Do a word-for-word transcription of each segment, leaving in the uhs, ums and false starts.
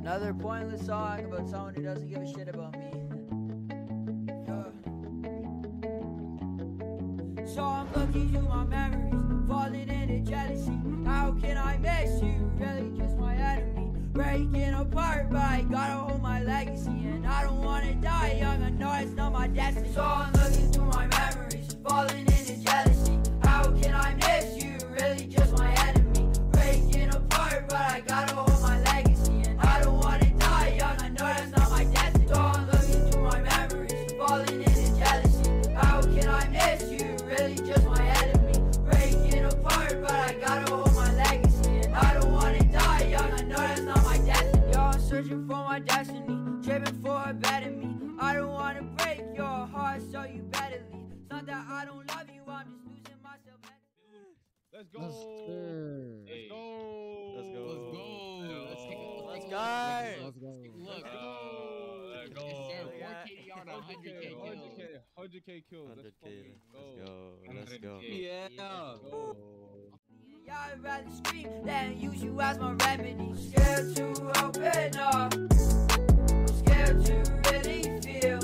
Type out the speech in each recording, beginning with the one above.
Another pointless song about someone who doesn't give a shit about me. Yeah. So I'm looking through my memories, falling into jealousy. How can I miss you? Really just my enemy. Breaking apart, but I gotta hold my legacy. And I don't wanna die young, I know it's not my destiny. So I'm looking through my memories, falling into jealousy. How can I miss you? Really just my enemy. Breaking apart, but I gotta hold my legacy. And I don't wanna die young, I know that's not my destiny. So I'm looking through my memories, falling into jealousy. How can I miss you? Really just my enemy. Breaking apart, but I gotta hold my legacy. And I don't wanna die young, I know that's not my destiny. Yo, I'm searching for my destiny, driven for a better me. I don't wanna break your heart, so you better leave. It's not that I don't love you, I'm just losing myself. Let's go. Let's go. Let's go. Let's go. Let's go. Let's take a look. Let's Let's go. Let's go. Let's Look. go. Let's go. Yes, sir. Yeah. four K D R to one hundred K one hundred kills. K, one hundred K kills. Let's one hundred K. fucking Let's go. go. Let's go. Yeah. Let's go. Yeah, I'd rather scream than use you as my remedy. Scared to open up, I'm scared to really feel.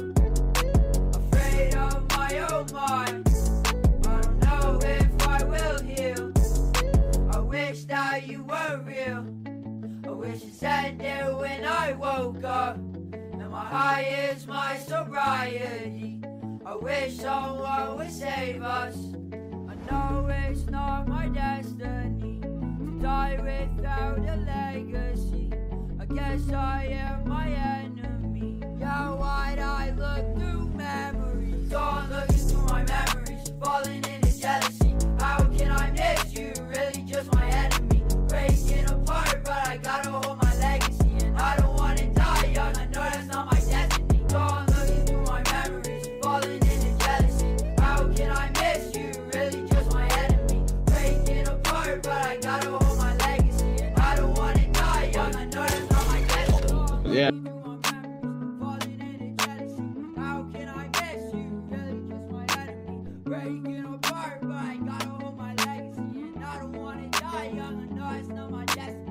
Afraid of my own mind, I don't know if I will heal. I wish that you were real, I wish it ended when I woke up. And my high is my sobriety, I wish someone would save us. I know it's not my destiny to die without a legacy. I guess I am my enemy. Yeah, why'd I look through memories? So I'm looking through my memories, falling into jealousy. How can I miss you? Really just my enemy. Breaking apart, but I gotta hold my legacy. And I don't wanna die young, I know that's not my destiny. So I'm looking through my memories, falling into jealousy. How can I miss you? Really just my enemy. Breaking apart, but I gotta hold my legacy. And I don't wanna die young, I know that's not my destiny. Yeah. Falling into jealousy. How can I miss you? Really just my enemy. Breaking apart, but I gotta hold my legacy. And I don't wanna die young, I know it's not my destiny.